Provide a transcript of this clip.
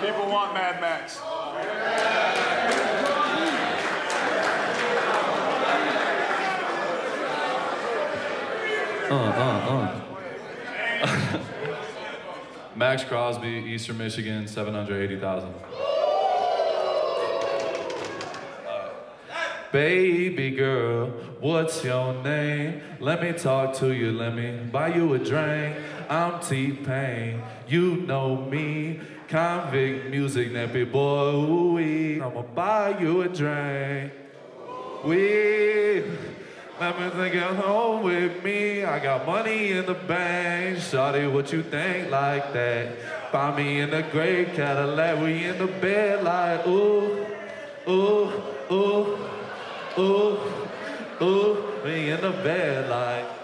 People want Mad Max. Maxx, Crosby, Eastern Michigan, 780,000. Baby girl, what's your name? Let me talk to you, let me buy you a drink. I'm T-Pain, you know me. Convict music, nappy boy, ooh-wee. I'ma buy you a drink. Let me take it home with me. I got money in the bank. Shawty, what you think like that? Find me in the gray Cadillac. We in the bed like ooh, ooh, ooh, ooh, ooh. We in the bed like